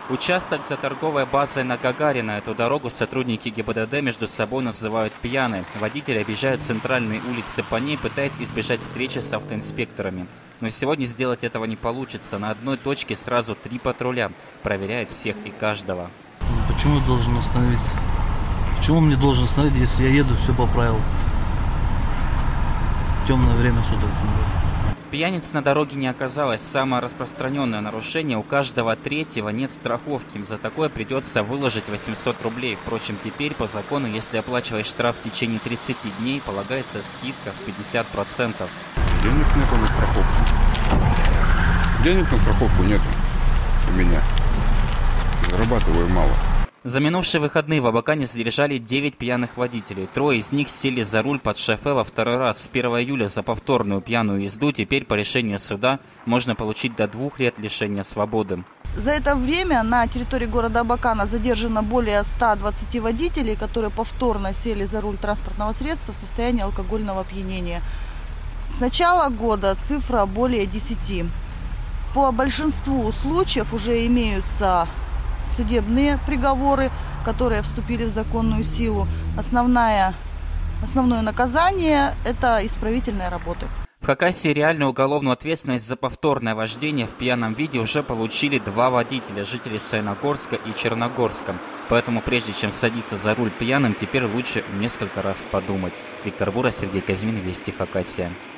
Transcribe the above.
Участок за торговой базой на Гагарина. Эту дорогу сотрудники ГИБДД между собой называют пьяной. Водители объезжают центральные улицы по ней, пытаясь избежать встречи с автоинспекторами. Но сегодня сделать этого не получится. На одной точке сразу 3 патруля. Проверяют всех и каждого. Почему я должен остановиться? Почему мне должен остановить, если я еду все по правилам? Темное время суток. Пьяниц на дороге не оказалось. Самое распространенное нарушение: у каждого третьего нет страховки. За такое придется выложить 800 рублей. Впрочем, теперь по закону, если оплачиваешь штраф в течение 30 дней, полагается скидка в 50%. Денег нету на страховку. Денег на страховку нету у меня. Зарабатываю мало. За минувшие выходные в Абакане задержали 9 пьяных водителей. 3 из них сели за руль под шофе во второй раз. С 1 июля за повторную пьяную езду теперь по решению суда можно получить до 2 лет лишения свободы. За это время на территории города Абакана задержано более 120 водителей, которые повторно сели за руль транспортного средства в состоянии алкогольного опьянения. С начала года цифра более 10. По большинству случаев уже имеются судебные приговоры, которые вступили в законную силу. Основное наказание – это исправительные работы. В Хакасии реальную уголовную ответственность за повторное вождение в пьяном виде уже получили 2 водителя, жители Саяногорска и Черногорска. Поэтому прежде чем садиться за руль пьяным, теперь лучше несколько раз подумать. Виктор Бура, Сергей Казьмин, Вести, Хакасия.